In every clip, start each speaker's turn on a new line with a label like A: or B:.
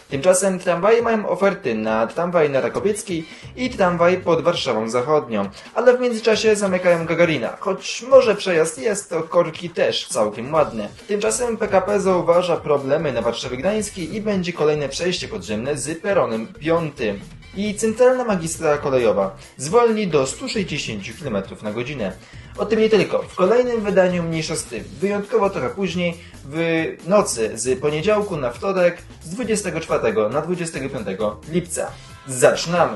A: Tymczasem tramwaje mają oferty na tramwaj na Rakowieckiej i tramwaj pod Warszawą Zachodnią, ale w międzyczasie zamykają Gagarina, choć może przejazd jest, to korki też całkiem ładne. Tymczasem PKP zauważa problemy na Warszawie Gdańskiej i będzie kolejne przejście podziemne z peronem 5. I centralna magistrala kolejowa zwolni do 160 km/h. O tym nie tylko. W kolejnym wydaniu mniejsza z tym. Wyjątkowo trochę później, w nocy z poniedziałku na wtorek, z 24 na 25 lipca. Zaczynamy!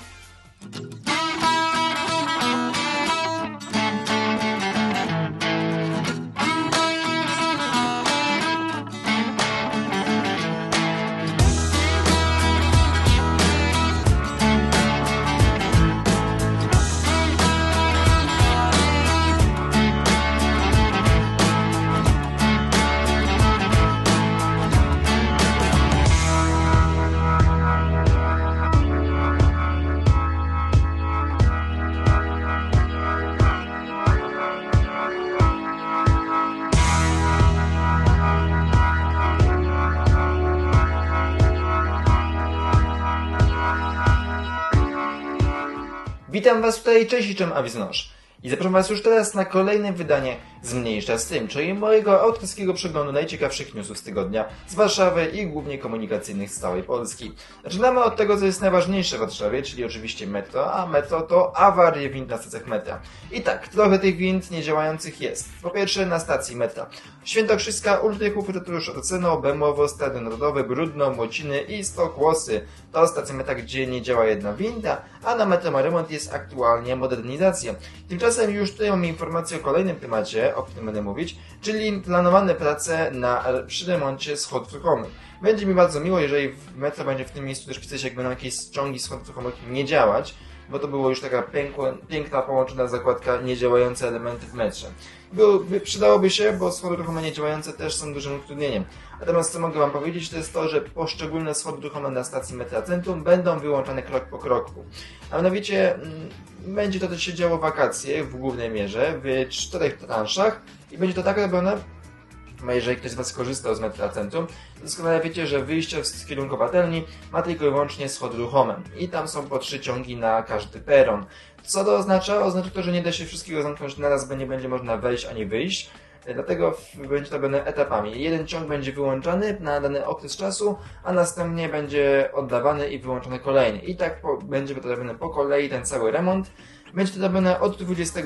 A: Witam Was tutaj, cześć, czym Awiznosz. I zapraszam Was już teraz na kolejne wydanie z Mniejsza z tym, czyli mojego autorskiego przeglądu najciekawszych newsów z tygodnia z Warszawy i głównie komunikacyjnych z całej Polski. Zaczynamy od tego, co jest najważniejsze w Warszawie, czyli oczywiście metro, a metro to awarie wind na stacjach metra. I tak, trochę tych wind niedziałających jest. Po pierwsze na stacji metra Świętokrzyska, Ulrychów, Ratusz, Oceno, Bemowo, Stady Narodowe, Brudno, Młociny i Stokłosy. To stacja metra, gdzie nie działa jedna winda, a na metro ma remont, jest aktualnie modernizacja. Tymczasem już tutaj mamy informację o kolejnym temacie, o którym będę mówić, czyli planowane prace przy remoncie schodów ruchomych. Będzie mi bardzo miło, jeżeli metro będzie w tym miejscu też pisać, jak będą jakieś ciągi schodów ruchomych nie działać, bo to było już taka piękna połączona zakładka niedziałające elementy w metrze. Przydałoby się, bo schody ruchome niedziałające też są dużym utrudnieniem. Natomiast co mogę Wam powiedzieć, to jest to, że poszczególne schody ruchome na stacji metra Centrum będą wyłączane krok po kroku. A mianowicie będzie to się działo wakacje w głównej mierze, w 4 transzach i będzie to tak robione, jeżeli ktoś z Was korzystał z metra Centrum, doskonale wiecie, że wyjście z kierunku Patelni ma tylko i wyłącznie schody ruchome i tam są po 3 ciągi na każdy peron. Co to oznacza? Oznacza to, że nie da się wszystkiego zamknąć naraz, bo nie będzie można wejść ani wyjść. Dlatego będzie to robione etapami. Jeden ciąg będzie wyłączany na dany okres czasu, a następnie będzie oddawany i wyłączony kolejny. I tak będzie to robione po kolei, ten cały remont. Będzie to robione od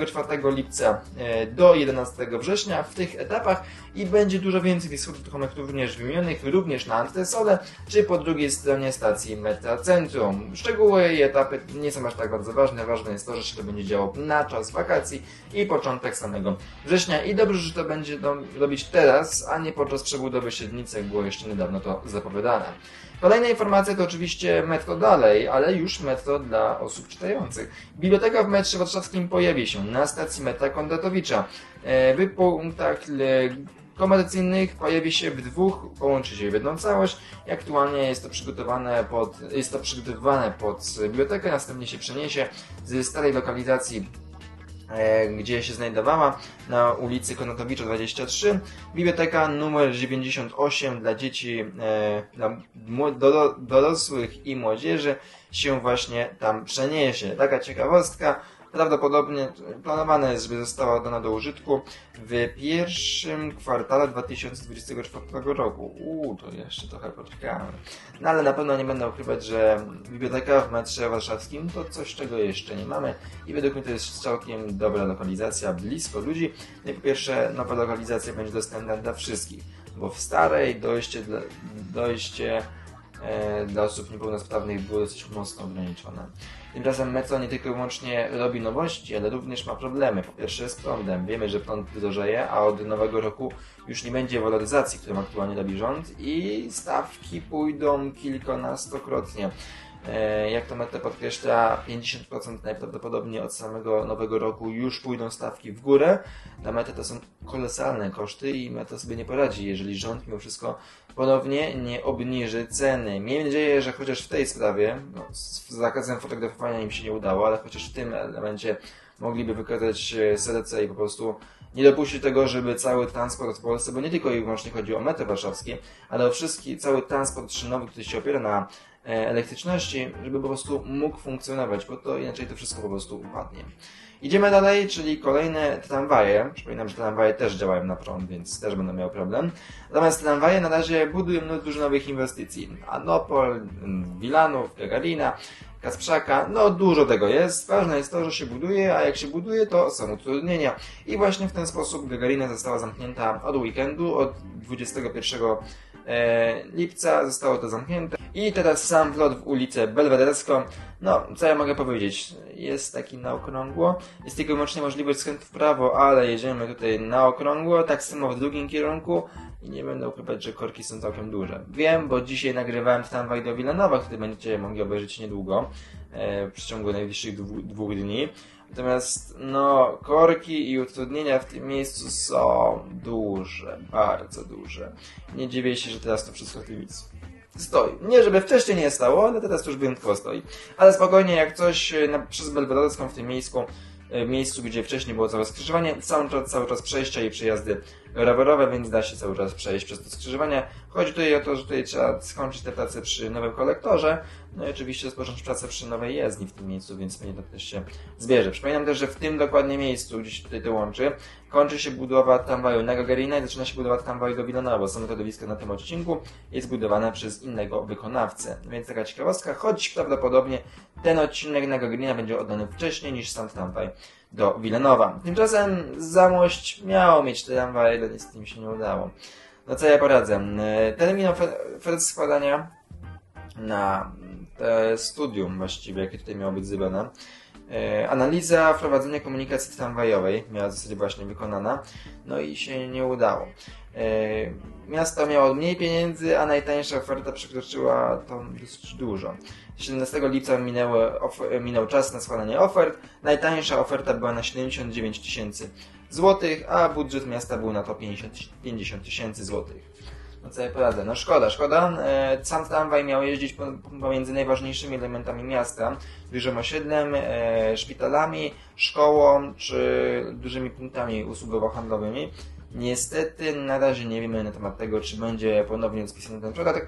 A: 24 lipca do 11 września w tych etapach i będzie dużo więcej tych schodów ruchomych również wymienionych, również na Antresole, czy po drugiej stronie stacji metra Centrum. Szczegóły i etapy nie są aż tak bardzo ważne, ważne jest to, że się to będzie działo na czas wakacji i początek samego września i dobrze, że to będzie robić teraz, a nie podczas przebudowy Siedlnicy, jak było jeszcze niedawno to zapowiadane. Kolejna informacja to oczywiście metro dalej, ale już metro dla osób czytających. Biblioteka w metrze warszawskim pojawi się na stacji metra Kondratowicza. W punktach komercyjnych pojawi się w 2, połączy się w jedną całość i aktualnie jest to przygotowywane pod bibliotekę, następnie się przeniesie z starej lokalizacji, gdzie się znajdowała, na ulicy Konotowicza 23, biblioteka numer 98 dla dzieci, dla dorosłych i młodzieży się właśnie tam przeniesie. Taka ciekawostka. Prawdopodobnie planowane jest, żeby została oddana do użytku w pierwszym kwartale 2024 roku. To jeszcze trochę poczekamy. No ale na pewno nie będę ukrywać, że biblioteka w metrze warszawskim to coś, czego jeszcze nie mamy i według mnie to jest całkiem dobra lokalizacja, blisko ludzi. No i po pierwsze, nowa lokalizacja będzie dostępna dla wszystkich, bo w starej dojście dla osób niepełnosprawnych było dosyć mocno ograniczone. Tymczasem metro nie tylko i wyłącznie robi nowości, ale również ma problemy. Po pierwsze z prądem. Wiemy, że prąd drożeje, a od nowego roku już nie będzie waloryzacji, którą aktualnie robi rząd i stawki pójdą kilkunastokrotnie. Jak to metro podkreśla, 50% najprawdopodobniej od samego nowego roku już pójdą stawki w górę. Dla metro to są kolosalne koszty i metro sobie nie poradzi, jeżeli rząd mimo wszystko ponownie nie obniży ceny. Miejmy nadzieję, że chociaż w tej sprawie, z zakazem fotografowania im się nie udało, ale chociaż w tym elemencie mogliby wykazać serce i po prostu nie dopuści tego, żeby cały transport w Polsce, bo nie tylko i wyłącznie chodzi o metro warszawskie, ale o cały transport szynowy, który się opiera na elektryczności, żeby po prostu mógł funkcjonować, bo to inaczej to wszystko po prostu upadnie. Idziemy dalej, czyli kolejne tramwaje. Przypominam, że tramwaje też działają na prąd, więc też będą miały problem. Natomiast tramwaje na razie budują dużo nowych inwestycji. Anopol, Wilanów, Gagarina, Kasprzaka, no dużo tego jest. Ważne jest to, że się buduje, a jak się buduje, to są utrudnienia. I właśnie w ten sposób Gagarina została zamknięta od weekendu, od 21 lipca zostało to zamknięte. I teraz sam wlot w ulicę Belwederską. No, co ja mogę powiedzieć? Jest taki na okrągło. Jest tylko wyłącznie możliwość skrętu w prawo, ale jedziemy tutaj na okrągło, tak samo w drugim kierunku. I nie będę ukrywać, że korki są całkiem duże. Wiem, bo dzisiaj nagrywałem tramwaj do Wilanowa, który będziecie mogli obejrzeć niedługo, w przeciągu najbliższych dwóch dni. Natomiast, no, korki i utrudnienia w tym miejscu są duże, bardzo duże. Nie dziwię się, że teraz to wszystko w tym miejscu stoi. Nie, żeby wcześniej nie stało, ale teraz to już wyjątkowo stoi. Ale spokojnie, jak coś przez Belwederską w tym miejscu, gdzie wcześniej było całe skrzyżowanie, cały czas przejścia i przejazdy rowerowe, więc da się cały czas przejść przez to skrzyżowanie. Chodzi tutaj o to, że tutaj trzeba skończyć te prace przy nowym kolektorze, no i oczywiście rozpocząć pracę przy nowej jezdni w tym miejscu, więc pewnie to też się zbierze. Przypominam też, że w tym dokładnie miejscu, gdzie się tutaj to łączy, kończy się budowa tramwaju na Gagarina i zaczyna się budowa tramwaju do Wilanowa, bo samo środowisko na tym odcinku jest budowane przez innego wykonawcę. Więc taka ciekawostka, choć prawdopodobnie ten odcinek na Gagarina będzie oddany wcześniej niż sam tramwaj do Wilanowa. Tymczasem Zamość miało mieć tramwaj, ale niestety mi się nie udało. No co ja poradzę? Termin ofert składania na studium właściwie, jakie tutaj miało być zrobione. Analiza wprowadzenia komunikacji tramwajowej miała zostać właśnie wykonana, no i się nie udało. Miasto miało mniej pieniędzy, a najtańsza oferta przekroczyła to dosyć dużo. 17 lipca minął czas na składanie ofert. Najtańsza oferta była na 79 tysięcy złotych, a budżet miasta był na to 50 tysięcy złotych. No co ja poradzę? No szkoda. Sam tramwaj miał jeździć pomiędzy najważniejszymi elementami miasta, dużym osiedlem, szpitalami, szkołą czy dużymi punktami usługowo-handlowymi. Niestety na razie nie wiemy na temat tego, czy będzie ponownie spisany ten podatek.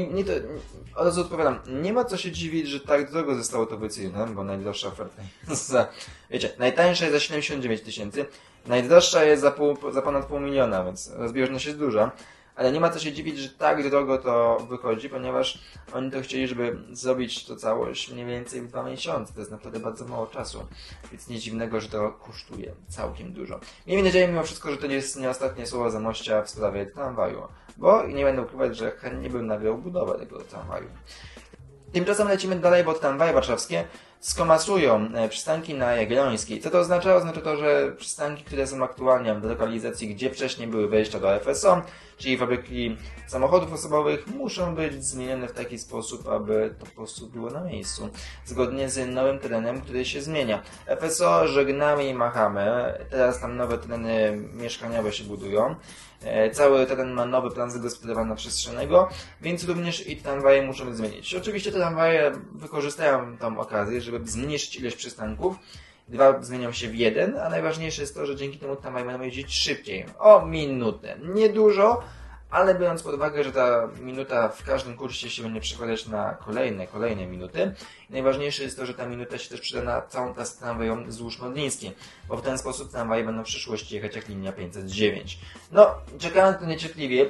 A: Od razu odpowiadam, nie ma co się dziwić, że tak drogo zostało to wycenione, bo najdroższa oferta jest najtańsza jest za 79 tysięcy, najdroższa jest za ponad pół miliona, więc rozbieżność jest duża. Ale nie ma co się dziwić, że tak drogo to wychodzi, ponieważ oni to chcieli, żeby zrobić to całość mniej więcej w 2 miesiące. To jest naprawdę bardzo mało czasu. Więc nie dziwnego, że to kosztuje całkiem dużo. Miejmy nadzieję mimo wszystko, że to nie jest nie ostatnie słowo Zamościa w sprawie tramwaju. Bo nie będę ukrywać, że chętnie bym nagrał budowę tego tramwaju. Tymczasem lecimy dalej, bo tramwaje warszawskie skomasują przystanki na Jagiellońskiej. Co to oznacza? Oznacza to, że przystanki, które są aktualnie w lokalizacji, gdzie wcześniej były wejścia do FSO, czyli fabryki samochodów osobowych, muszą być zmienione w taki sposób, aby to po prostu było na miejscu, zgodnie z nowym terenem, który się zmienia. FSO żegnamy i machamy, teraz tam nowe tereny mieszkaniowe się budują. Cały teren ma nowy plan zagospodarowania przestrzennego, więc również i tramwaje muszą zmienić. Oczywiście te tramwaje wykorzystają tą okazję, żeby zmniejszyć ilość przystanków. 2 zmienią się w 1, a najważniejsze jest to, że dzięki temu tramwaje będą jeździć szybciej. O minutę. Niedużo, ale biorąc pod uwagę, że ta minuta w każdym kursie się będzie przekładać na kolejne minuty. Najważniejsze jest to, że ta minuta się też przyda na całą trasę tramwajową wzdłuż Modlińskiej, bo w ten sposób tramwaje będą w przyszłości jechać jak linia 509. No, czekałem to niecierpliwie.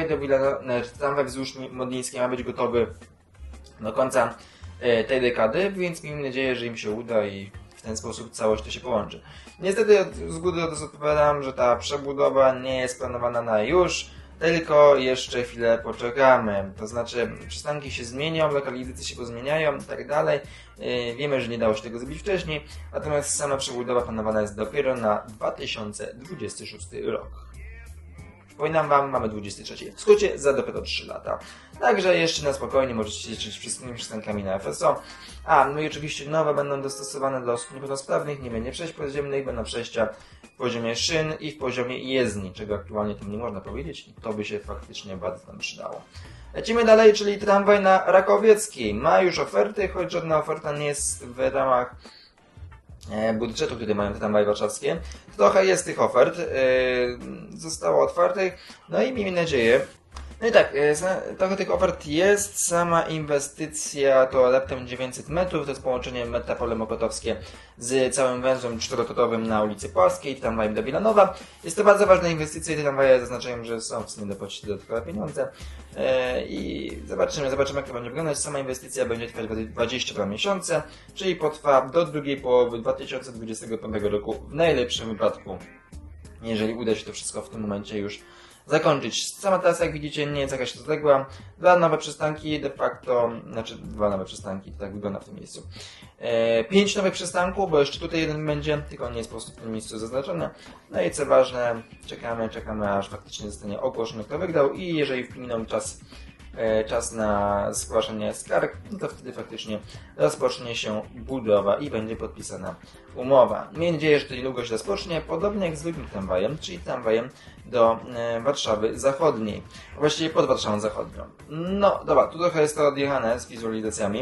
A: Tramwaj wzdłuż Modlińskiej ma być gotowy do końca tej dekady, więc miejmy nadzieję, że im się uda i w ten sposób całość to się połączy. Niestety z góry odpowiadam, że ta przebudowa nie jest planowana na już, tylko jeszcze chwilę poczekamy. To znaczy przystanki się zmienią, lokalizacje się pozmieniają i tak dalej. Wiemy, że nie dało się tego zrobić wcześniej, natomiast sama przebudowa planowana jest dopiero na 2026 rok. Przypominam Wam, mamy 23. W skrócie za dopiero 3 lata. Także jeszcze na spokojnie możecie się cieszyć wszystkimi przystankami na FSO. No i oczywiście nowe będą dostosowane do osób niepełnosprawnych, nie będzie przejść podziemnych, będą przejścia w poziomie szyn i w poziomie jezdni, czego aktualnie tym nie można powiedzieć i to by się faktycznie bardzo nam przydało. Lecimy dalej, czyli tramwaj na Rakowieckiej. Ma już oferty, choć żadna oferta nie jest w ramach budżetu, który mają te tramwaje warszawskie. Trochę jest tych ofert, zostało otwartych, no i miejmy nadzieję. No i tak, trochę tych ofert jest, sama inwestycja to raptem 900 metrów, to jest połączenie Metropole Mokotowskie z całym węzłem czterotorowym na ulicy Płaskiej, tramwajem do Wilanowa. Jest to bardzo ważna inwestycja i te tramwaje zaznaczają, że są w sumie dopłacić dodatkowe pieniądze. I zobaczymy jak to będzie wyglądać. Sama inwestycja będzie trwać 22 miesiące, czyli potrwa do drugiej połowy 2025 roku w najlepszym wypadku, jeżeli uda się to wszystko w tym momencie już zakończyć. Sama trasa, jak widzicie, nie jest jakaś odległa. Dwa nowe przystanki, dwa nowe przystanki, tak wygląda w tym miejscu. 5 nowych przystanków, bo jeszcze tutaj jeden będzie, tylko on nie jest po prostu w tym miejscu zaznaczony. No i co ważne, czekamy aż faktycznie zostanie ogłoszony, kto wygrał i jeżeli wpłynie czas na zgłaszanie skarg, no to wtedy faktycznie rozpocznie się budowa i będzie podpisana umowa. Miejmy nadzieję, że to niedługo się rozpocznie, podobnie jak z drugim tramwajem, czyli tramwajem do Warszawy Zachodniej, właściwie pod Warszawą Zachodnią. No dobra, tu trochę jest to odjechane z wizualizacjami,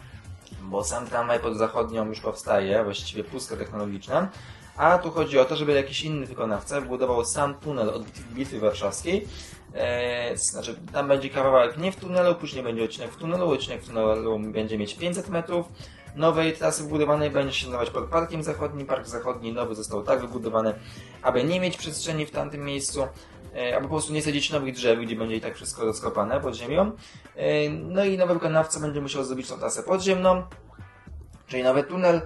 A: bo sam tramwaj pod Zachodnią już powstaje, właściwie pustka technologiczna, a tu chodzi o to, żeby jakiś inny wykonawca wybudował sam tunel od Bitwy Warszawskiej. Znaczy, tam będzie kawałek nie w tunelu, później będzie odcinek w tunelu będzie mieć 500 metrów. Nowej trasy wybudowanej będzie się znajdować pod Parkiem Zachodnim. Park Zachodni nowy został tak wybudowany, aby nie mieć przestrzeni w tamtym miejscu, aby po prostu nie sadzić nowych drzew, gdzie będzie i tak wszystko rozkopane pod ziemią. No i nowy wykonawca będzie musiał zrobić tą trasę podziemną, czyli nowy tunel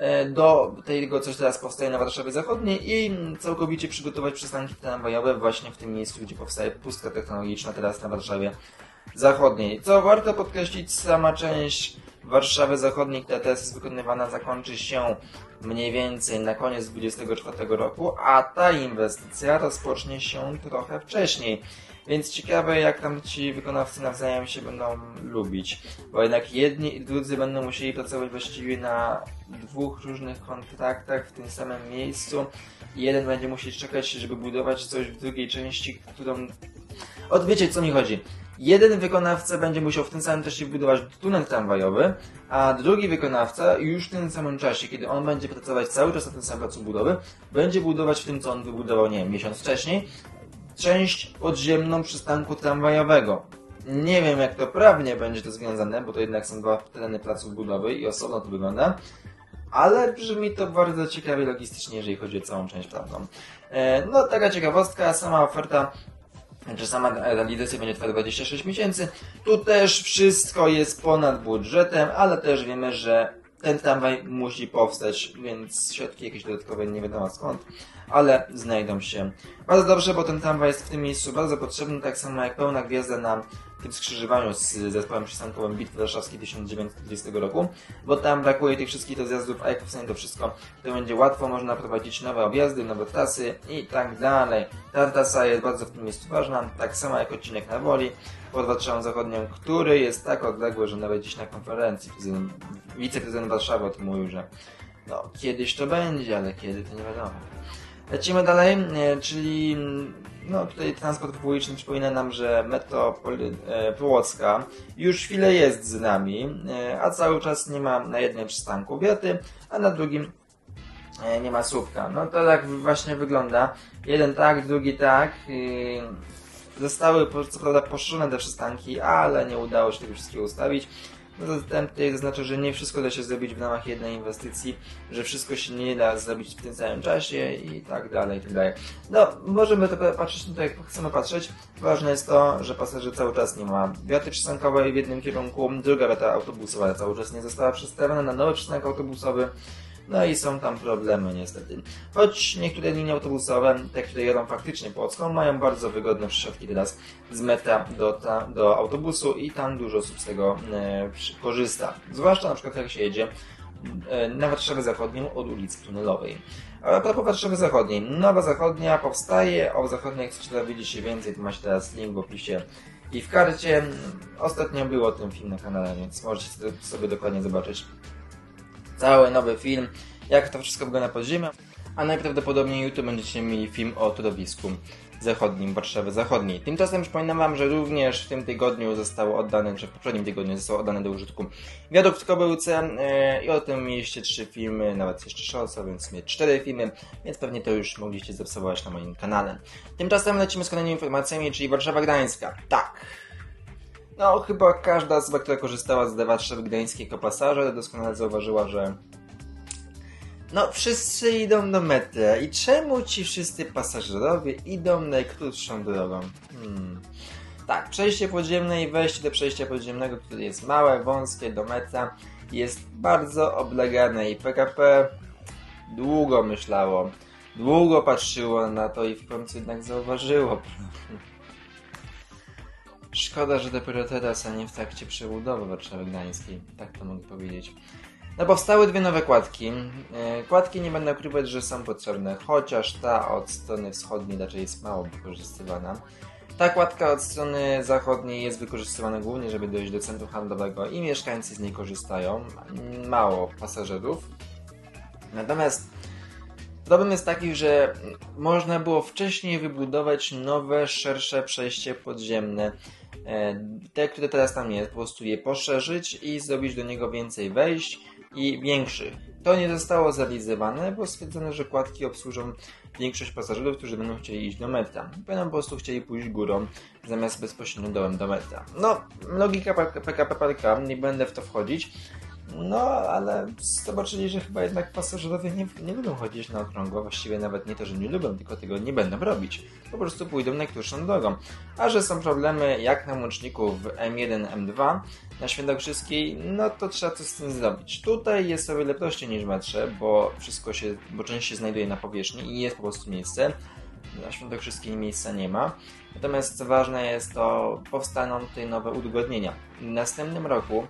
A: do tego, co teraz powstaje na Warszawie Zachodniej i całkowicie przygotować przystanki tramwajowe właśnie w tym miejscu, gdzie powstaje pustka technologiczna teraz na Warszawie Zachodniej. Co warto podkreślić, sama część Warszawy Zachodniej, która teraz jest wykonywana, zakończy się mniej więcej na koniec 2024 roku, a ta inwestycja rozpocznie się trochę wcześniej. Więc ciekawe, jak tam ci wykonawcy nawzajem się będą lubić, bo jednak jedni i drudzy będą musieli pracować właściwie na dwóch różnych kontraktach w tym samym miejscu i jeden będzie musieć czekać, żeby budować coś w drugiej części, którą... Wiecie, co mi chodzi. Jeden wykonawca będzie musiał w tym samym czasie budować tunel tramwajowy, a drugi wykonawca już w tym samym czasie, kiedy on będzie pracować cały czas na tym samym placu budowy, będzie budować w tym, co on wybudował, nie wiem, miesiąc wcześniej, część podziemną przystanku tramwajowego. Nie wiem, jak to prawnie będzie to związane, bo to jednak są dwa tereny placów budowy i osobno to wygląda, ale brzmi to bardzo ciekawie logistycznie, jeżeli chodzi o całą część prawną. No, taka ciekawostka, sama oferta, sama realizacja będzie trwać 26 miesięcy. Tu też wszystko jest ponad budżetem, ale też wiemy, że ten tramwaj musi powstać, więc środki jakieś dodatkowe nie wiadomo skąd, ale znajdą się. Bardzo dobrze, bo ten tramwaj jest w tym miejscu bardzo potrzebny, tak samo jak pełna gwiazda na tym skrzyżowaniu z zespołem przystankowym Bitwy Warszawskiej 1920 roku, bo tam brakuje tych wszystkich rozjazdów, a jak powstanie to wszystko, to będzie łatwo, można prowadzić nowe objazdy, nowe trasy i tak dalej. Ta trasa jest bardzo w tym miejscu ważna, tak samo jak odcinek na Woli pod Warszawą Zachodnią, który jest tak odległy, że nawet dziś na konferencji wiceprezydent Warszawy o tym mówił, że no kiedyś to będzie, ale kiedy to nie wiadomo. Lecimy dalej, czyli no tutaj transport publiczny przypomina nam, że metro Płocka już chwilę jest z nami, a cały czas nie ma na jednym przystanku wiaty, a na drugim nie ma słupka. No to tak właśnie wygląda. Jeden tak, drugi tak. Zostały co prawda poszerzone te przystanki, ale nie udało się tego wszystkiego ustawić. No zatem tutaj zaznaczę, że nie wszystko da się zrobić w ramach jednej inwestycji, że wszystko się nie da zrobić w tym samym czasie i tak dalej, i tak dalej. No, możemy to patrzeć na to, jak chcemy patrzeć. Ważne jest to, że pasażer cały czas nie ma wiaty przystankowej w jednym kierunku, druga wiata autobusowa cały czas nie została przestawiona na nowy przystanek autobusowy. No i są tam problemy niestety. Choć niektóre linie autobusowe, te, które jadą faktycznie Płocką, mają bardzo wygodne przesiadki teraz z metra do autobusu i tam dużo osób z tego korzysta. Zwłaszcza na przykład jak się jedzie na Warszawę Zachodnią od ulicy Tunelowej. A propos Warszawy Zachodniej. Nowa Zachodnia powstaje, o Zachodniej jak chcecie dowiedzieć się więcej, to macie teraz link w opisie i w karcie. Ostatnio był o tym film na kanale, więc możecie sobie dokładnie zobaczyć cały nowy film, jak to wszystko wygląda pod ziemią, a najprawdopodobniej jutro będziecie mieli film o torowisku zachodnim Warszawy Zachodniej. Tymczasem przypominam Wam, że również w tym tygodniu zostało oddane, czy w poprzednim tygodniu zostało oddane do użytku wiadukt w Kobyłce i o tym mieliście 3 filmy, nawet jeszcze shortsa, więc mieć 4 filmy, więc pewnie to już mogliście zaobserwować na moim kanale. Tymczasem lecimy z kolejnymi informacjami, czyli Warszawa Gdańska. Tak. No, chyba każda osoba, która korzystała z Warszawy Gdańskiej jako pasażer, doskonale zauważyła, że no, wszyscy idą do metry. I czemu ci wszyscy pasażerowie idą najkrótszą drogą? Tak, przejście podziemne i wejście do przejścia podziemnego, które jest małe, wąskie, do metra, jest bardzo oblegane i PKP długo myślało, długo patrzyło na to i w końcu jednak zauważyło. Szkoda, że dopiero teraz, a nie w trakcie przebudowy Warszawy Gdańskiej. Tak to mogę powiedzieć. No, powstały 2 nowe kładki. Kładki nie będę ukrywać, że są potrzebne, chociaż ta od strony wschodniej raczej jest mało wykorzystywana. Ta kładka od strony zachodniej jest wykorzystywana głównie, żeby dojść do centrum handlowego i mieszkańcy z niej korzystają. Mało pasażerów. Natomiast problem jest taki, że można było wcześniej wybudować nowe, szersze przejście podziemne. Te, które teraz tam jest, po prostu je poszerzyć i zrobić do niego więcej wejść i większych. To nie zostało zrealizowane, bo stwierdzono, że kładki obsłużą większość pasażerów, którzy będą chcieli iść do metra. Będą po prostu chcieli pójść górą, zamiast bezpośrednio dołem do metra. No, logika PKP PLK, nie będę w to wchodzić. No, ale zobaczyli, że chyba jednak pasażerowie nie lubią chodzić na okrągło. Właściwie nawet nie to, że nie lubią, tylko tego nie będą robić. Po prostu pójdą najkrótszą drogą. A że są problemy jak na łączniku w M1, M2 na Świętokrzyskiej, no to trzeba coś z tym zrobić. Tutaj jest o wiele prościej niż w metrze, bo część się znajduje na powierzchni i jest po prostu miejsce. Na Świętokrzyskiej miejsca nie ma. Natomiast co ważne jest, to powstaną tutaj nowe udogodnienia. W następnym roku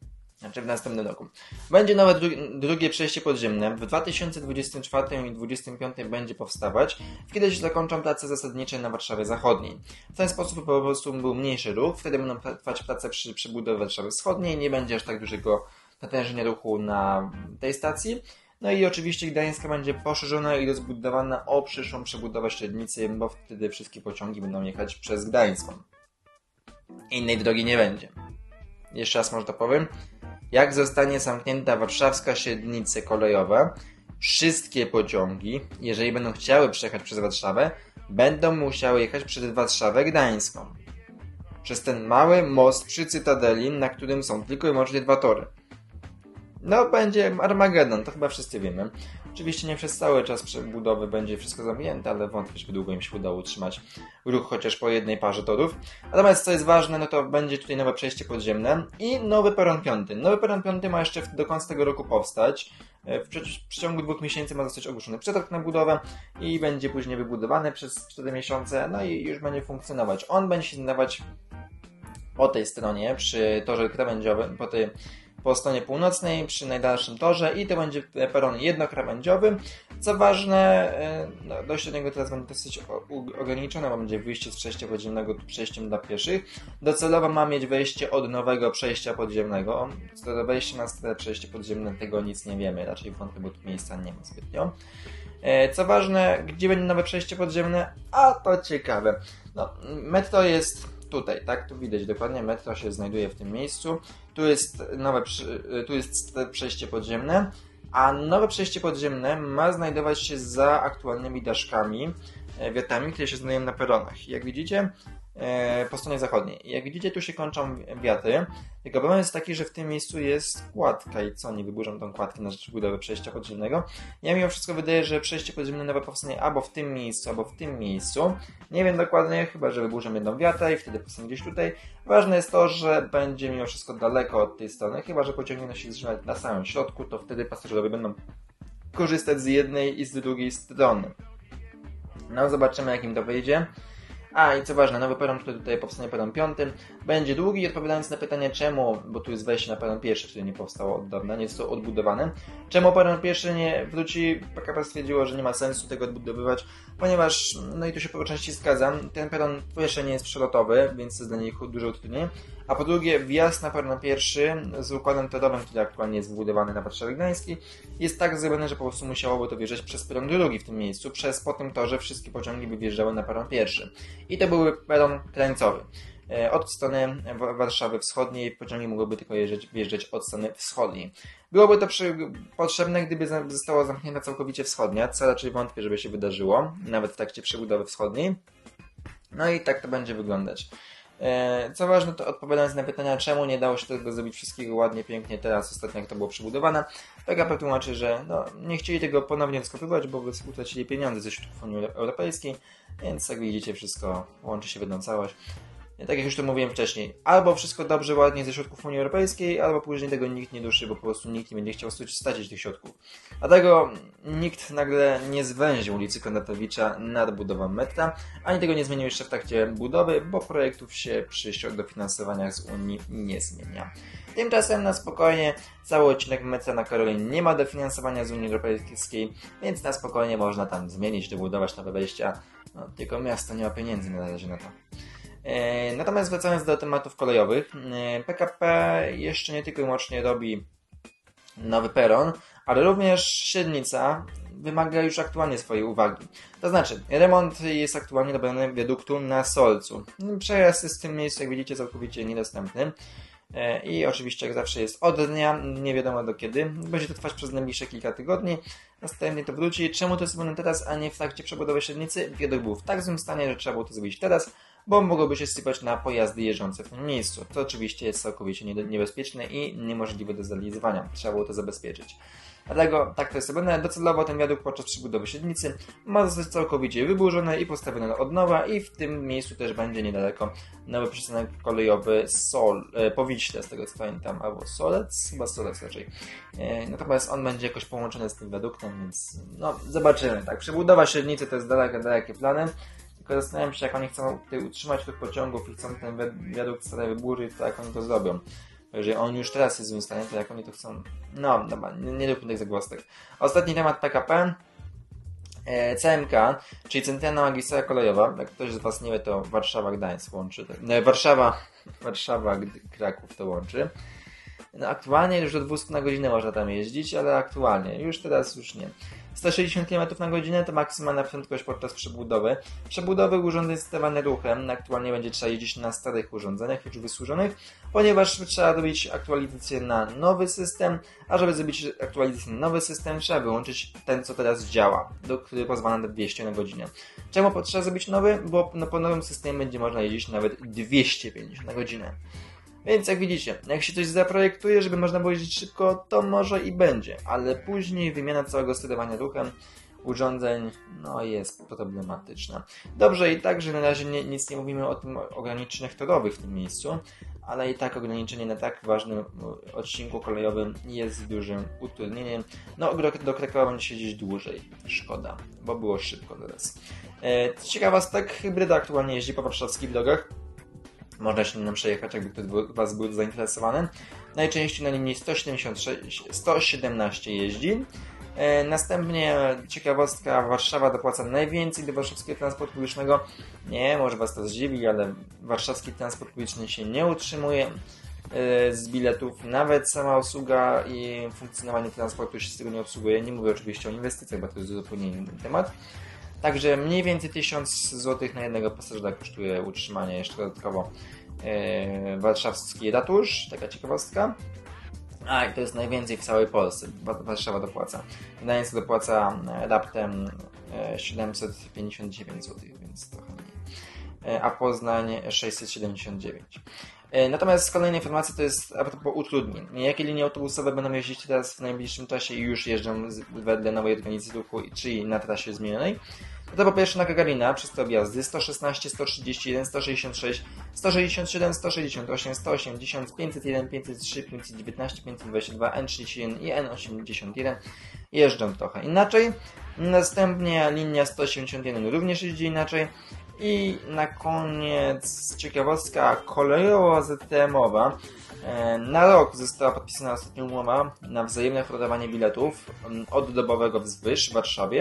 A: będzie nowe drugie przejście podziemne. W 2024 i 2025 będzie powstawać, kiedy się zakończą prace zasadnicze na Warszawie Zachodniej. W ten sposób po prostu był mniejszy ruch, wtedy będą trwać prace przy przebudowie Warszawy Wschodniej, nie będzie aż tak dużego natężenia ruchu na tej stacji. No i oczywiście Gdańska będzie poszerzona i rozbudowana o przyszłą przebudowę średnicy, bo wtedy wszystkie pociągi będą jechać przez Gdańską. Innej drogi nie będzie. Jeszcze raz może to powiem. Jak zostanie zamknięta warszawska średnica kolejowa, wszystkie pociągi, jeżeli będą chciały przejechać przez Warszawę, będą musiały jechać przez Warszawę Gdańską. Przez ten mały most przy Cytadeli, na którym są tylko i wyłącznie 2 tory. No, będzie Armagedon, to chyba wszyscy wiemy. Oczywiście nie przez cały czas przebudowy będzie wszystko zamknięte, ale wątpię, żeby długo im się udało utrzymać ruch chociaż po jednej parze torów. Natomiast co jest ważne, no to będzie tutaj nowe przejście podziemne i nowy peron 5. Nowy peron 5 ma jeszcze do końca tego roku powstać. W przeciągu 2 miesięcy ma zostać ogłoszony przetarg na budowę i będzie później wybudowany przez 4 miesiące, no i już będzie funkcjonować. On będzie się znajdować po tej stronie, przy torze krawędziowym, po stronie północnej, przy najdalszym torze i to będzie peron jednokrawędziowy. Co ważne, dojście do niego teraz będzie dosyć ograniczone, bo będzie wyjście z przejścia podziemnego przejściem dla pieszych. Docelowo ma mieć wejście od nowego przejścia podziemnego. Co do wejścia na stare przejście podziemne, tego nic nie wiemy, raczej wątpię, bo tu miejsca nie ma zbytnio. Co ważne, gdzie będzie nowe przejście podziemne? A to ciekawe. No, metro jest tutaj, tak? Tu widać dokładnie, metro się znajduje w tym miejscu. Tu jest przejście podziemne, a nowe przejście podziemne ma znajdować się za aktualnymi daszkami, wiatami, które się znajdują na peronach. Jak widzicie, po stronie zachodniej. Jak widzicie, tu się kończą wiaty. Tylko problem jest taki, że w tym miejscu jest kładka i co, nie wyburzą tą kładkę na rzecz budowy przejścia podziemnego. Ja mimo wszystko wydaje, że przejście podziemne nowe powstanie albo w tym miejscu, albo w tym miejscu. Nie wiem dokładnie, chyba że wyburzą jedną wiatę i wtedy powstanie gdzieś tutaj. Ważne jest to, że będzie mimo wszystko daleko od tej strony, chyba że pociąg nie się zatrzymać na samym środku, to wtedy pasażerowie będą korzystać z jednej i z drugiej strony. No, zobaczymy, jak im to wyjdzie. A i co ważne, nowy peron, który tutaj powstanie, peron 5, będzie długi. Odpowiadając na pytanie czemu, bo tu jest wejście na peron 1, który nie powstało od dawna, nie jest to odbudowane. Czemu peron 1 nie wróci? PKP stwierdziło, że nie ma sensu tego odbudowywać, ponieważ, no i tu się po części zgadzam, ten peron 1 nie jest przelotowy, więc jest dla nich duże utrudnienie. a po drugie wjazd na peron pierwszy z układem torowym, który aktualnie jest wybudowany na Warszawie Gdańskiej, jest tak zrobione, że po prostu musiałoby to wjeżdżać przez peron drugi w tym miejscu, po tym torze wszystkie pociągi by wjeżdżały na peron pierwszy. I to byłby peron krańcowy. Od strony Warszawy Wschodniej pociągi mogłyby tylko wjeżdżać od strony wschodniej. Byłoby to potrzebne, gdyby została zamknięta całkowicie wschodnia, co raczej wątpię, żeby się wydarzyło, nawet w trakcie przebudowy wschodniej. No i tak to będzie wyglądać. Co ważne, to odpowiadając na pytania, czemu nie dało się tego zrobić wszystkiego ładnie, pięknie teraz, ostatnio jak to było przebudowane, PKP tłumaczy, że nie chcieli tego ponownie skopiować, bo utracili pieniądze ze środków Unii Europejskiej, więc jak widzicie wszystko łączy się w jedną całość. Tak jak już to mówiłem wcześniej, albo wszystko dobrze, ładnie ze środków Unii Europejskiej, albo później tego nikt nie duszy, bo po prostu nikt nie będzie chciał stracić tych środków. Dlatego nikt nagle nie zwęził ulicy Konratowicza nad budową metra, ani tego nie zmienił jeszcze w trakcie budowy, bo projektów się przy dofinansowaniach z Unii nie zmienia. Tymczasem na spokojnie cały odcinek metra na Karolinie nie ma dofinansowania z Unii Europejskiej, więc na spokojnie można tam zmienić, dobudować nowe wejścia, tylko miasto nie ma pieniędzy na razie na to. Natomiast wracając do tematów kolejowych, PKP jeszcze nie tylko i wyłącznie robi nowy peron, ale również średnica wymaga już aktualnie swojej uwagi. To znaczy, remont jest aktualnie robiony wiaduktu na Solcu. Przejazd jest w tym miejscu, jak widzicie, całkowicie niedostępny. I oczywiście jak zawsze jest od dnia, nie wiadomo do kiedy. Będzie to trwać przez najbliższe kilka tygodni. Następnie to wróci. Czemu to jest robione teraz, a nie w trakcie przebudowy średnicy? Wiadukt był w tak złym stanie, że trzeba było to zrobić teraz, bo mogłoby się sypać na pojazdy jeżdżące w tym miejscu. To oczywiście jest całkowicie niebezpieczne i niemożliwe do zrealizowania. Trzeba było to zabezpieczyć. Dlatego tak to jest robione. Docelowo ten wiadukt podczas przebudowy średnicy ma zostać całkowicie wyburzony i postawiony od nowa i w tym miejscu też będzie niedaleko nowy przystanek kolejowy po Wiśle, z tego co pamiętam, albo Solec, chyba Solec raczej. Natomiast on będzie jakoś połączony z tym wiaduktem, więc zobaczymy. Tak, przebudowa średnicy to jest dalekie plany. Tylko zastanawiam się, jak oni chcą tutaj utrzymać tych pociągów i chcą ten wiadukt stale wyburzyć, to jak oni to zrobią. Bo jeżeli on już teraz jest w złym stanie, to jak oni to chcą... Dobra, nie róbmy tych zagłostek. Ostatni temat PKP. CMK, czyli Centralna Magistrala Kolejowa. Jak ktoś z Was nie wie, to Warszawa-Gdańsk łączy. Warszawa-Kraków to łączy. Aktualnie już do 200 na godzinę można tam jeździć, ale aktualnie, teraz już nie. 160 km na godzinę to maksymalna prędkość podczas przebudowy. Przebudowy urządzeń sterowane ruchem. Aktualnie będzie trzeba jeździć na starych urządzeniach już wysłużonych, ponieważ trzeba robić aktualizację na nowy system, a żeby zrobić aktualizację na nowy system, trzeba wyłączyć ten, co teraz działa, który pozwala na 200 na godzinę. Czemu trzeba zrobić nowy? Bo po nowym systemie będzie można jeździć nawet 250 na godzinę. Więc jak widzicie, jak się coś zaprojektuje, żeby można było jeździć szybko, to może i będzie, ale później wymiana całego sterowania ruchem urządzeń jest problematyczna. Dobrze i tak, że na razie nic nie mówimy o tym ograniczeniach torowych w tym miejscu, ale i tak ograniczenie na tak ważnym odcinku kolejowym jest dużym utrudnieniem. Do Krakowa będzie się gdzieś dłużej. Szkoda, bo było szybko teraz. Ciekawostek, hybryda aktualnie jeździ po warszawskich drogach. Można się nim przejechać, jakby ktoś z Was był zainteresowany. Najczęściej na linii 117 jeździ. Następnie ciekawostka, Warszawa dopłaca najwięcej do warszawskiego transportu publicznego. Nie, może Was to zdziwi, ale warszawski transport publiczny się nie utrzymuje z biletów. Nawet sama obsługa i funkcjonowanie transportu się z tego nie obsługuje. Nie mówię oczywiście o inwestycjach, bo to jest zupełnie inny temat. Także mniej więcej 1000 zł na jednego pasażera kosztuje utrzymanie jeszcze dodatkowo warszawski ratusz, taka ciekawostka. I to jest najwięcej w całej Polsce. Warszawa dopłaca. Gdańsk dopłaca raptem 759 zł, więc trochę mniej. A Poznań 679. Natomiast kolejna informacja to jest a propos utrudnień. Jakie linie autobusowe będą jeździć teraz w najbliższym czasie i już jeżdżą wedle nowej organizacji ruchu, czyli na trasie zmienionej? To po pierwsze na Gagarina przez te objazdy 116, 131, 166, 167, 168, 180, 501, 503, 519, 522, N31 i N81 jeżdżą trochę inaczej. Następnie linia 181 również jeździ inaczej. I na koniec ciekawostka kolejowo-ZTM-owa. Na rok została podpisana ostatnia umowa na wzajemne honorowanie biletów oddobowego wzwyż w Warszawie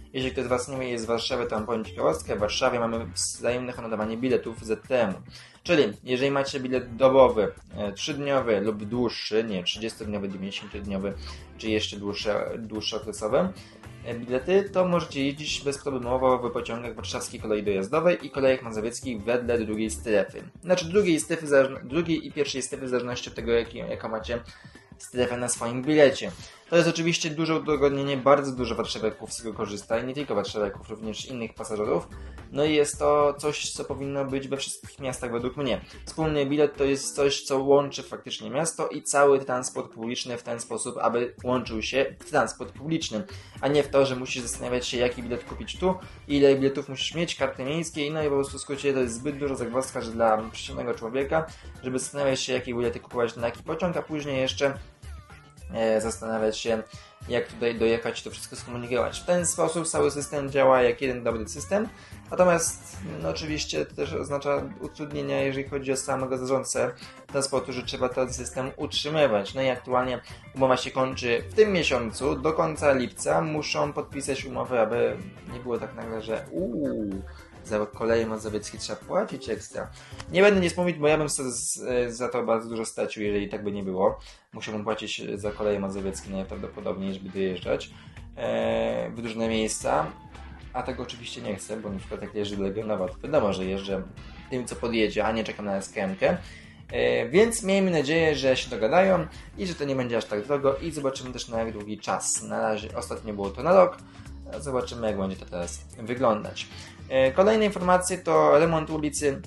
A: Jeśli ktoś z Was nie wie, jest z Warszawy, to mam powiem ciekawostkę. W Warszawie mamy wzajemne honorowanie biletów ZTM. Czyli jeżeli macie bilet dobowy, 3-dniowy lub dłuższy, nie 30-dniowy, 90-dniowy, czy jeszcze dłuższe okresowe bilety, to możecie jeździć bezproblemowo w pociągach warszawskiej kolei dojazdowej i kolejach mazowieckich wedle drugiej strefy. Znaczy drugiej i pierwszej strefy w zależności od tego, jaką macie strefę na swoim bilecie. To jest oczywiście duże udogodnienie, bardzo dużo warszawiaków z tego korzysta i nie tylko warszawiaków, również innych pasażerów. No i jest to coś, co powinno być we wszystkich miastach według mnie. Wspólny bilet to jest coś, co łączy faktycznie miasto i cały transport publiczny w ten sposób, aby łączył się w transport publiczny, a nie w to, że musisz zastanawiać się, jaki bilet kupić tu, ile biletów musisz mieć, karty miejskie, no i po prostu w skrócie to jest zbyt duża zagwozdka, że dla przeciętnego człowieka, żeby zastanawiać się, jakie bilety kupować na jaki pociąg, a później jeszcze zastanawiać się, jak tutaj dojechać i to wszystko skomunikować. W ten sposób cały system działa jak jeden dobry system, natomiast no, oczywiście to też oznacza utrudnienia, jeżeli chodzi o samego zarządcę transportu, że trzeba ten system utrzymywać. No i aktualnie umowa się kończy w tym miesiącu, do końca lipca muszą podpisać umowę, aby nie było tak nagle, że za koleje mazowieckie trzeba płacić ekstra. Nie będę nic mówić, bo ja bym za to bardzo dużo stracił, jeżeli tak by nie było. Musiałbym płacić za koleje mazowieckie najprawdopodobniej, żeby dojeżdżać w różne miejsca. A tego oczywiście nie chcę, bo na przykład jak jeżdżę do Legionowa, to wiadomo, że jeżdżę tym, co podjedzie, a nie czekam na SKM-kę. Więc miejmy nadzieję, że się dogadają i że to nie będzie aż tak drogo i zobaczymy też na jak długi czas. Na razie ostatnio było to na rok. Zobaczymy, jak będzie to teraz wyglądać. Kolejne informacje to remont ulicy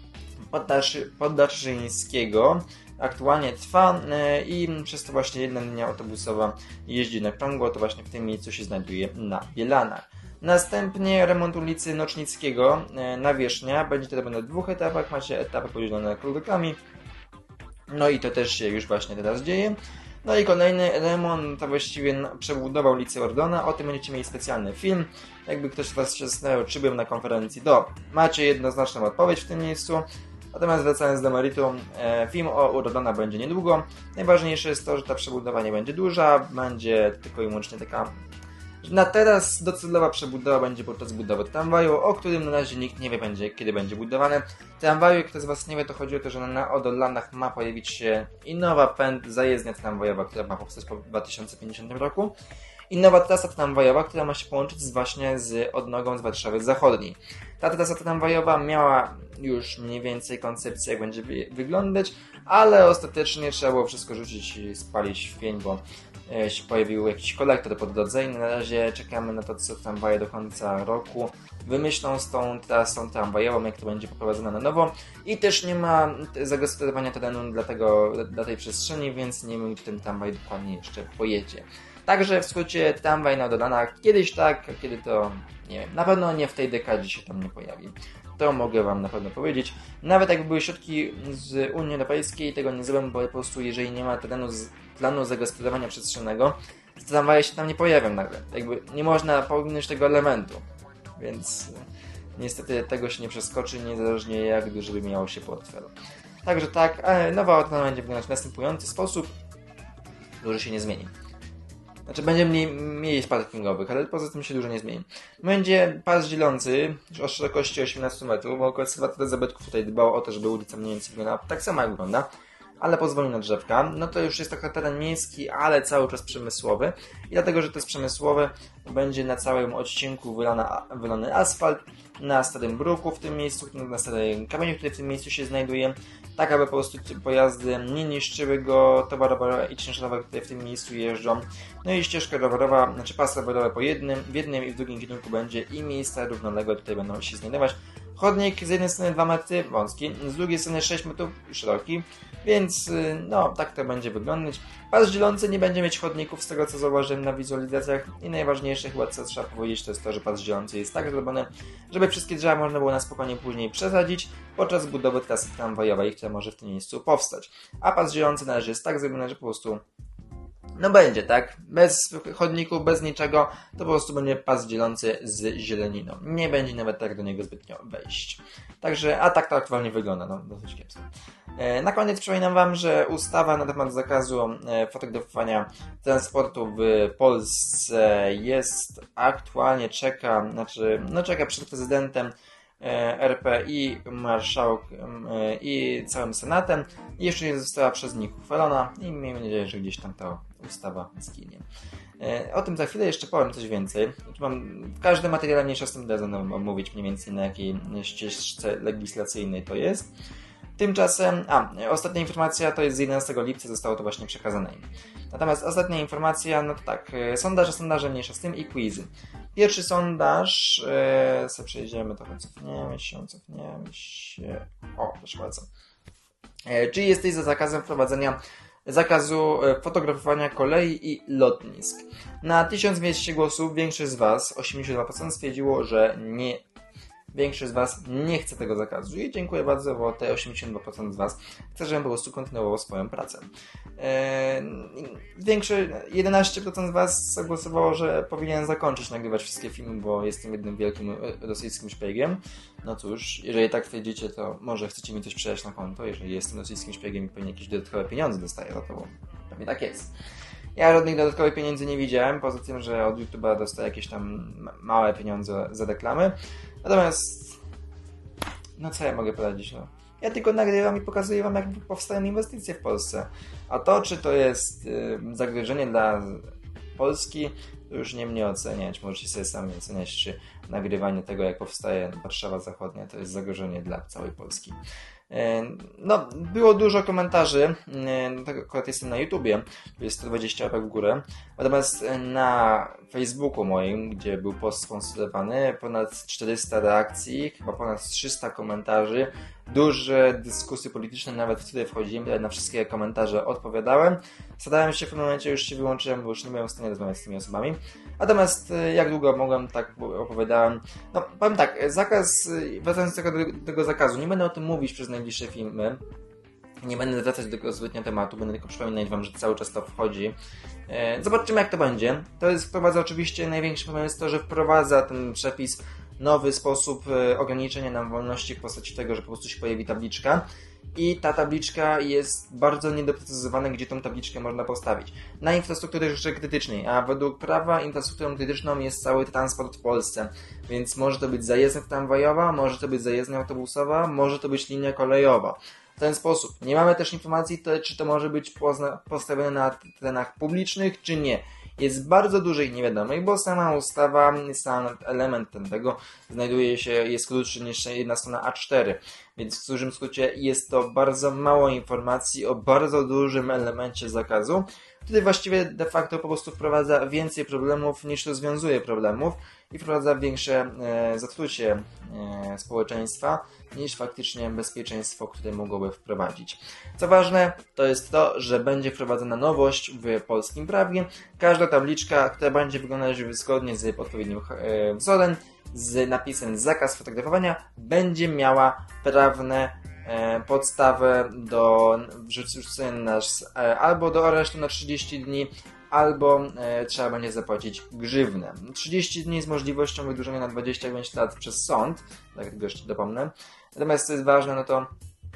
A: Poddarszyńskiego. Aktualnie trwa i przez to właśnie jedna linia autobusowa jeździ na krągło, to właśnie w tym miejscu się znajduje na Bielanach. Następnie remont ulicy Nocznickiego na Wierzchnia. Będzie to robione w 2 etapach, macie etapy podzielone kolorkami. No i to też się już właśnie teraz dzieje. No i kolejny remont, to właściwie przebudowa ulicy Ordona, o tym będziecie mieli specjalny film. Jakby ktoś z Was się zastanawiał, czy byłem na konferencji, to macie jednoznaczną odpowiedź w tym miejscu. Natomiast wracając do meritum, film o Ordona będzie niedługo. Najważniejsze jest to, że ta przebudowa nie będzie duża, będzie tylko i wyłącznie taka... Na teraz docelowa przebudowa będzie podczas budowy tramwaju, o którym na razie nikt nie wie, kiedy będzie budowane. Tramwaju, jak ktoś z Was nie wie, to chodzi o to, że na Odolanach ma pojawić się i nowa zajezdnia tramwajowa, która ma powstać po 2050 roku. I nowa trasa tramwajowa, która ma się połączyć właśnie z odnogą z Warszawy Zachodniej. Ta trasa tramwajowa miała już mniej więcej koncepcję, jak będzie wyglądać, ale ostatecznie trzeba było wszystko rzucić i spalić w pień, bo się pojawił jakiś kolektor po drodze i na razie czekamy na to, co tramwaje do końca roku wymyślą z tą trasą tramwajową, jak to będzie poprowadzone na nowo. I też nie ma zagospodarowania terenu dla tej przestrzeni, więc nie wiem, ten tramwaj dokładnie jeszcze pojedzie. Także w skrócie tramwaj na Dodanach kiedyś tak, a kiedy to nie wiem. Na pewno nie w tej dekadzie się tam nie pojawi. To mogę Wam na pewno powiedzieć. Nawet jakby były środki z Unii Europejskiej, tego nie zrobią, bo po prostu jeżeli nie ma planu zagospodarowania przestrzennego, to tramwaje się tam nie pojawią nagle. Jakby nie można pominąć tego elementu. Więc niestety tego się nie przeskoczy, niezależnie jak duży by miało się portfel. Także tak, nowa autona będzie wyglądać w następujący sposób. Dużo się nie zmieni. Znaczy będzie mniej parkingowych, ale poza tym się dużo nie zmieni. Będzie pas dzielący o szerokości 18 metrów, bo konserwator zabytków tutaj dbał o to, żeby ulica mniej więcej wyglądała tak samo jak wygląda, ale pozwolił na drzewka. No to już jest trochę teren miejski, ale cały czas przemysłowy. I dlatego, że to jest przemysłowe, będzie na całym odcinku wylany asfalt, na starym bruku w tym miejscu, na starym kamieniu, który w tym miejscu się znajduje, tak aby po prostu pojazdy nie niszczyły go, towarowe i ciężarowe, które w tym miejscu jeżdżą. No i ścieżka rowerowa, znaczy pas rowerowy w jednym i w drugim kierunku będzie i miejsca równoległe tutaj będą się znajdować. Chodnik z jednej strony 2 metry wąski, z drugiej strony 6 metrów szeroki, więc no tak to będzie wyglądać. Pas dzielący nie będzie mieć chodników, z tego co zauważyłem na wizualizacjach i najważniejsze chyba co trzeba powiedzieć to jest to, że pas dzielący jest tak zrobiony, żeby wszystkie drzewa można było na spokojnie później przesadzić podczas budowy trasy tramwajowej, która może w tym miejscu powstać. A pas dzielący należy jest tak zrobiony, że po prostu No będzie, tak? Bez chodników, bez niczego, to po prostu będzie pas dzielący z zieleniną. Nie będzie nawet tak do niego zbytnio wejść. Także, a tak to aktualnie wygląda, no dosyć kiepsko. Na koniec przypominam Wam, że ustawa na temat zakazu fotografowania transportu w Polsce jest aktualnie, czeka przed prezydentem RP i marszałkiem i całym Senatem i jeszcze nie została przez nich uchwalona i miejmy nadzieję, że gdzieś tam ta ustawa zginie. O tym za chwilę jeszcze powiem coś więcej. W każdym materiale mniejsza z tym będę mówić mniej więcej na jakiej ścieżce legislacyjnej to jest. Tymczasem, ostatnia informacja to jest z 11 lipca, zostało to właśnie przekazane im. Natomiast ostatnia informacja, no to tak, sondaże mniejsza z tym i quizy. Pierwszy sondaż, sobie przejdziemy, trochę cofniemy się. O, proszę bardzo. Czy jesteś za zakazem wprowadzenia zakazu fotografowania kolei i lotnisk? Na 1200 głosów większość z Was, 82% stwierdziło, że nie. Większość z Was nie chce tego zakazu i dziękuję bardzo, bo te 82% z Was chce, żebym po prostu kontynuował swoją pracę. 11% z Was zagłosowało, że powinien zakończyć nagrywać wszystkie filmy, bo jestem jednym wielkim rosyjskim szpiegiem. No cóż, jeżeli tak twierdzicie, to może chcecie mi coś przelać na konto. Jeżeli jestem rosyjskim szpiegiem i pewnie jakieś dodatkowe pieniądze dostaję za to, bo pewnie tak jest. Ja żadnych dodatkowych pieniędzy nie widziałem, poza tym, że od YouTube'a dostaję jakieś tam małe pieniądze za reklamy. Natomiast, no co ja mogę powiedzieć, no. Ja tylko nagrywam i pokazuję Wam, jak powstają inwestycje w Polsce. A to, czy to jest zagrożenie dla Polski, to już nie mnie oceniać. Możecie sobie sami oceniać, czy nagrywanie tego, jak powstaje Warszawa Zachodnia, to jest zagrożenie dla całej Polski. No, było dużo komentarzy, akurat jestem na YouTubie, tu jest 120 łapek w górę, natomiast na Facebooku moim, gdzie był post sponsorowany, ponad 400 reakcji, chyba ponad 300 komentarzy, duże dyskusje polityczne, nawet w które wchodziłem, na wszystkie komentarze odpowiadałem. Starałem się w pewnym momencie, już się wyłączyłem, bo już nie byłem w stanie rozmawiać z tymi osobami. Natomiast jak długo mogłem, tak opowiadałem. No, powiem tak, zakaz, wracając do tego zakazu, nie będę o tym mówić przez najbliższe filmy. Nie będę wracać do tego zbytnio tematu, będę tylko przypominać Wam, że cały czas to wchodzi. Zobaczymy, jak to będzie. Wprowadza oczywiście, największy problem jest to, że wprowadza ten przepis nowy sposób ograniczenia nam wolności w postaci tego, że po prostu się pojawi tabliczka i ta tabliczka jest bardzo niedoprecyzowana, gdzie tą tabliczkę można postawić. Na infrastrukturze krytycznej, a według prawa infrastrukturą krytyczną jest cały transport w Polsce, więc może to być zajezdnia tramwajowa, może to być zajezdnia autobusowa, może to być linia kolejowa. W ten sposób. Nie mamy też informacji, czy to może być postawione na terenach publicznych, czy nie. Jest bardzo dużych niewiadomych, bo sama ustawa, sam element tego jest krótszy niż jedna strona A4. Więc w dużym skrócie jest to bardzo mało informacji o bardzo dużym elemencie zakazu, który właściwie de facto po prostu wprowadza więcej problemów niż rozwiązuje problemów i wprowadza większe zatrucie społeczeństwa niż faktycznie bezpieczeństwo, które mogłoby wprowadzić. Co ważne, to jest to, że będzie wprowadzona nowość w polskim prawie. Każda tabliczka, która będzie wyglądać zgodnie z odpowiednim wzorem, z napisem zakaz fotografowania, będzie miała prawne podstawę do wrzucenia nas albo do aresztu na 30 dni, albo trzeba będzie zapłacić grzywnę. 30 dni z możliwością wydłużenia na 25 lat przez sąd, tak tego jeszcze dopomnę. Natomiast co jest ważne, no to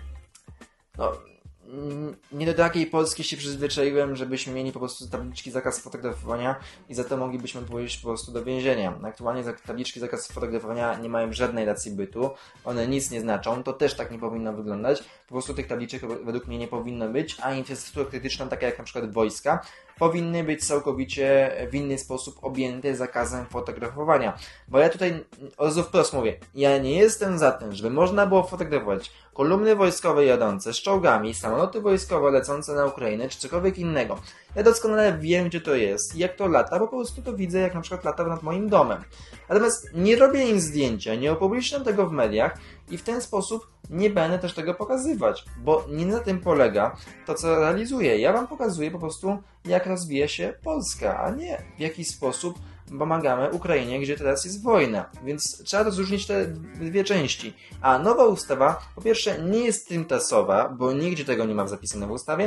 A: nie do takiej Polski się przyzwyczaiłem, żebyśmy mieli po prostu tabliczki zakaz fotografowania i za to moglibyśmy pójść po prostu do więzienia. Aktualnie tabliczki zakaz fotografowania nie mają żadnej racji bytu, one nic nie znaczą, to też tak nie powinno wyglądać. Po prostu tych tabliczek według mnie nie powinno być, a infrastruktura krytyczna, taka jak na przykład wojska, powinny być całkowicie w inny sposób objęte zakazem fotografowania. Bo ja tutaj wprost mówię, ja nie jestem za tym, żeby można było fotografować kolumny wojskowe jadące z czołgami, samoloty wojskowe lecące na Ukrainę, czy cokolwiek innego. Ja doskonale wiem, gdzie to jest i jak to lata, bo po prostu to widzę, jak na przykład lata nad moim domem. Natomiast nie robię im zdjęcia, nie opubliczniam tego w mediach i w ten sposób nie będę też tego pokazywać, bo nie na tym polega to, co realizuję. Ja Wam pokazuję po prostu, jak rozwija się Polska, a nie w jaki sposób pomagamy Ukrainie, gdzie teraz jest wojna. Więc trzeba rozróżnić te dwie części. A nowa ustawa, po pierwsze, nie jest tymczasowa, bo nigdzie tego nie ma zapisane w ustawie,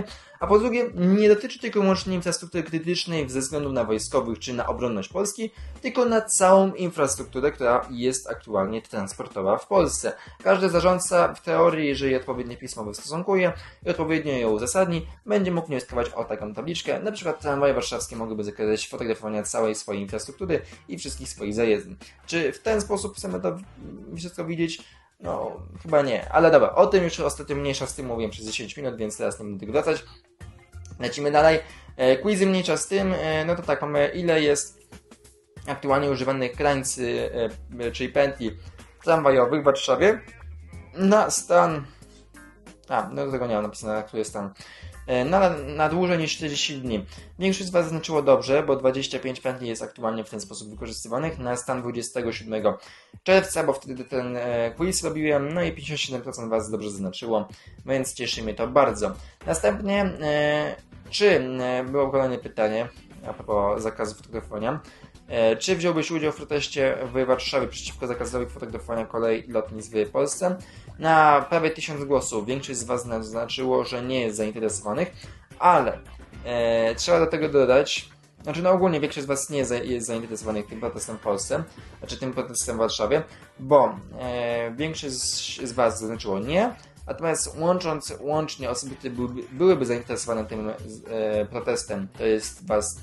A: A po drugie, nie dotyczy tylko i wyłącznie infrastruktury krytycznej ze względu na wojskowych czy na obronność Polski, tylko na całą infrastrukturę, która jest aktualnie transportowa w Polsce. Każdy zarządca w teorii, jeżeli odpowiednie pismo wystosunkuje i odpowiednio je uzasadni, będzie mógł wnioskować o taką tabliczkę. Na przykład tramwaje warszawskie mogłyby zakładać fotografowania całej swojej infrastruktury i wszystkich swoich zajezdni. Czy w ten sposób chcemy to wszystko widzieć? No, chyba nie. Ale dobra, o tym już ostatnio mniejsza z tym mówiłem przez 10 minut, więc teraz nie będę wracać. Lecimy dalej. Quizy mniejsza z tym, no to tak, mamy ile jest aktualnie używanych krańcy, czyli pętli tramwajowych w Warszawie na stan... no do tego nie mam napisane, na który jest stan. Na dłużej niż 40 dni. Większość z Was zaznaczyło dobrze, bo 25 pętli jest aktualnie w ten sposób wykorzystywanych na stan 27 czerwca, bo wtedy ten quiz robiłem, no i 57% Was dobrze zaznaczyło, więc cieszy mnie to bardzo. Następnie, czy było kolejne pytanie a propos zakazu fotografowania. Czy wziąłbyś udział w proteście w Warszawie przeciwko zakazowi fotografowania kolei i lotnisk w Polsce? Na prawie 1000 głosów większość z Was zaznaczyło, że nie jest zainteresowanych, ale trzeba do tego dodać, znaczy ogólnie większość z Was nie jest zainteresowanych tym protestem w Polsce, znaczy tym protestem w Warszawie, bo większość z Was zaznaczyło nie, natomiast łącznie osoby, które byłyby zainteresowane tym protestem, to jest Was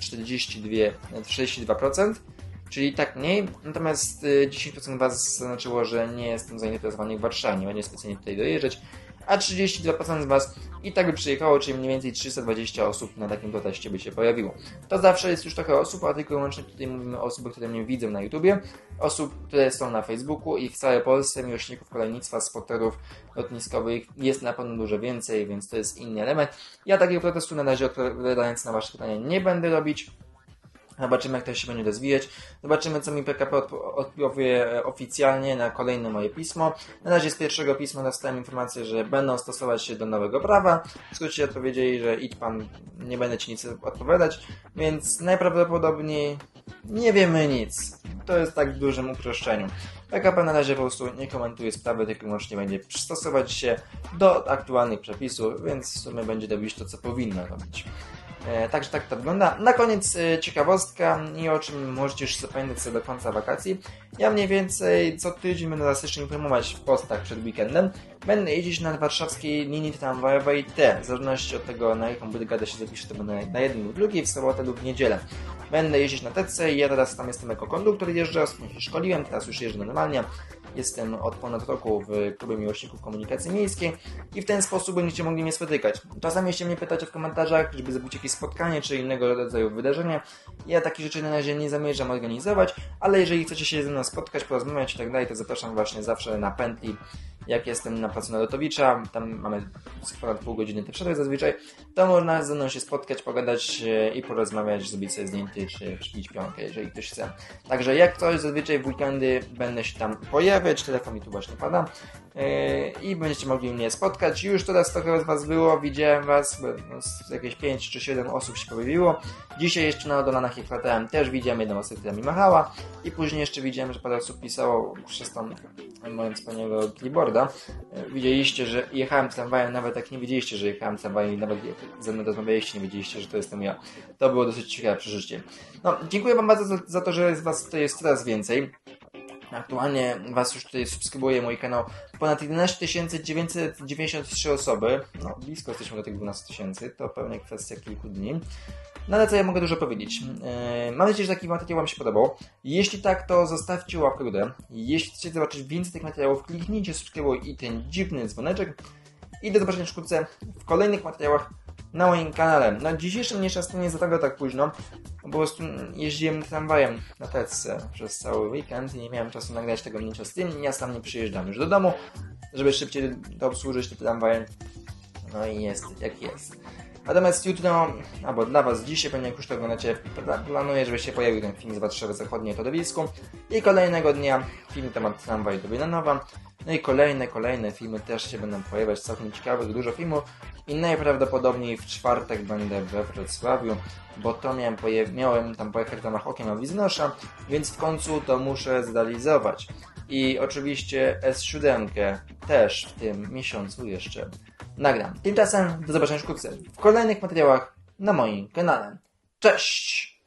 A: 62%, czyli tak mniej, natomiast 10% Was zaznaczyło, że nie jestem zainteresowany w Warszawie, nie będzie specjalnie tutaj dojeżdżać, a 32% z Was i tak by przyjechało, czyli mniej więcej 320 osób na takim proteście by się pojawiło. To zawsze jest już trochę osób, a tylko i wyłącznie tutaj mówimy o osobach, które mnie widzą na YouTubie, osób, które są na Facebooku i w całej Polsce miłośników kolejnictwa, spoterów lotniskowych jest na pewno dużo więcej, więc to jest inny element. Ja takiego protestu na razie, odpowiadając na Wasze pytanie, nie będę robić. Zobaczymy, jak to się będzie rozwijać. Zobaczymy, co mi PKP odpowie oficjalnie na kolejne moje pismo. Na razie z pierwszego pisma dostałem informację, że będą stosować się do nowego prawa. W skrócie odpowiedzieli, że idź pan, nie będę ci nic odpowiadać, więc najprawdopodobniej nie wiemy nic. To jest tak w dużym uproszczeniu. PKP na razie po prostu nie komentuje sprawy, tylko wyłącznie będzie przystosować się do aktualnych przepisów, więc w sumie będzie robić to, co powinno robić. Także tak to wygląda. Na koniec ciekawostka i o czym możecie już zapamiętać sobie do końca wakacji. Ja mniej więcej co tydzień będę Was jeszcze informować w postach przed weekendem. Będę jeździć na warszawskiej linii tramwajowej T. W zależności od tego, na jaką brygadę się zapiszę, to będę na jednym lub drugiej, w sobotę lub w niedzielę. Będę jeździć na TC i ja teraz tam jestem jako konduktor, jeżdżę, ostatnio się szkoliłem, teraz już jeżdżę normalnie. Jestem od ponad roku w klubie miłośników komunikacji miejskiej i w ten sposób będziecie mogli mnie spotykać. Czasami jeśli mnie pytacie w komentarzach, żeby zrobić jakieś spotkanie czy innego rodzaju wydarzenie. Ja takich rzeczy na razie nie zamierzam organizować, ale jeżeli chcecie się ze mną spotkać, porozmawiać i tak dalej, to zapraszam właśnie zawsze na pętli. Jak jestem na placu Narutowicza, tam mamy ponad pół godziny te przerwy zazwyczaj, to można ze mną się spotkać, pogadać i porozmawiać, zrobić sobie zdjęcie czy przybić pionkę, jeżeli ktoś chce. Także jak coś, zazwyczaj w weekendy będę się tam pojawiać, telefon mi tu właśnie pada i będziecie mogli mnie spotkać. Już teraz trochę z Was było, widziałem Was, jakieś 5 czy 7 osób się pojawiło. Dzisiaj jeszcze na Dolanach jak latałem też widziałem jedną osobę, która mi machała i później jeszcze widziałem, że parę osób pisało przez tą moją wspaniałego keyboarda. Widzieliście, że jechałem tramwajem, nawet jak nie wiedzieliście, że jechałem tramwajem i nawet jak ze mną rozmawialiście, nie wiedzieliście, że to jestem ja. To było dosyć ciekawe przeżycie. No, dziękuję Wam bardzo za to, że Was tutaj jest coraz więcej. Aktualnie Was już tutaj subskrybuje mój kanał ponad 11 993 osoby. No, blisko jesteśmy do tych 12 000, to pewnie kwestia kilku dni. No ale co ja mogę dużo powiedzieć? Mam nadzieję, że taki materiał Wam się podobał. Jeśli tak, to zostawcie łapkę w górę. Jeśli chcecie zobaczyć więcej tych materiałów, kliknijcie subskrybuj i ten dziwny dzwoneczek. I do zobaczenia wkrótce w kolejnych materiałach na moim kanale. Na dzisiejszym nieszczęście nie za tego tak późno. Po prostu jeździłem tramwajem na Teczce przez cały weekend i nie miałem czasu nagrać tego mniejsza z tym. Ja sam nie przyjeżdżam już do domu, żeby szybciej to obsłużyć te tramwaje. No i jest jak jest. Natomiast jutro, albo dla Was dzisiaj, pewnie jak już to oglądacie, planuję, żeby się pojawił ten film z Warszawy Zachodniej Torowisku. I kolejnego dnia film temat tramwaj do Wielanowa. No i kolejne filmy też się będą pojawiać, całkiem ciekawych, dużo filmów. I najprawdopodobniej w czwartek będę we Wrocławiu, bo to miałem tam pojechać w ramach Okiem Awiznosza, więc w końcu to muszę zrealizować. I oczywiście S7 też w tym miesiącu jeszcze nagram. Tymczasem do zobaczenia wkrótce w kolejnych materiałach na moim kanale. Cześć!